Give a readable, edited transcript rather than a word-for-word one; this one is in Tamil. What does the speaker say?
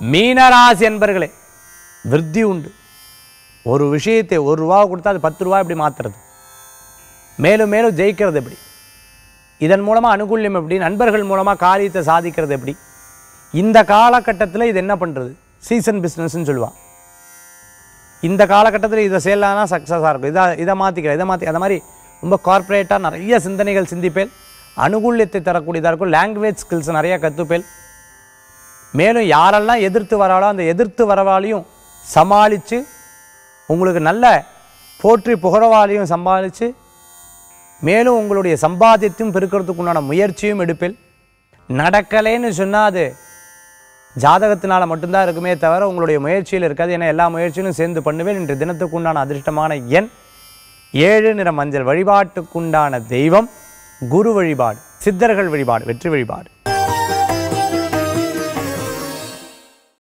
மீனராசி என்பர்களே விருத்தி உண்டு. ஒரு விஷயத்தை ₹1 கொடுத்தா அது ₹10 எப்படி மாற்றுறது, மேலும் மேலும் ஜெயிக்கிறது எப்படி, இதன் மூலமாக அனுகூல்யம் எப்படி, நண்பர்கள் மூலமாக காரியத்தை சாதிக்கிறது எப்படி, இந்த காலகட்டத்தில் இது என்ன பண்ணுறது, சீசன் பிஸ்னஸ்ன்னு சொல்லுவாள். இந்த காலகட்டத்தில் இதை செய்யலாம்னா சக்ஸஸாக இருக்கும், இதை மாற்றிக்கிறேன் இதை மாற்றி, அந்த மாதிரி ரொம்ப கார்ப்பரேட்டாக நிறைய சிந்தனைகள் சிந்திப்பேன். அனுகூல்யத்தை தரக்கூடியதாக இருக்கும். லாங்குவேஜ் ஸ்கில்ஸ் நிறையா கற்றுப்பேன். மேலும் யாரெல்லாம் எதிர்த்து வராளோ அந்த எதிர்த்து வரவாளையும் சமாளித்து உங்களுக்கு நல்ல போற்றி புகழவாளையும் சமாளித்து மேலும் உங்களுடைய சம்பாத்தியத்தையும் பெருக்கிறதுக்கு உண்டான முயற்சியும் எடுப்பேன். நடக்கலைன்னு சொன்னால் அது ஜாதகத்தினால் மட்டும்தான் இருக்குமே தவிர உங்களுடைய முயற்சியில் இருக்காது. ஏன்னா எல்லா முயற்சியிலும் சேர்ந்து பண்ணுவேன். இன்று தினத்துக்கு உண்டான அதிர்ஷ்டமான எண் 7 நிற மஞ்சள். வழிபாட்டுக்குண்டான தெய்வம் குரு வழிபாடு, சித்தர்கள் வழிபாடு, வெற்றி வழிபாடு.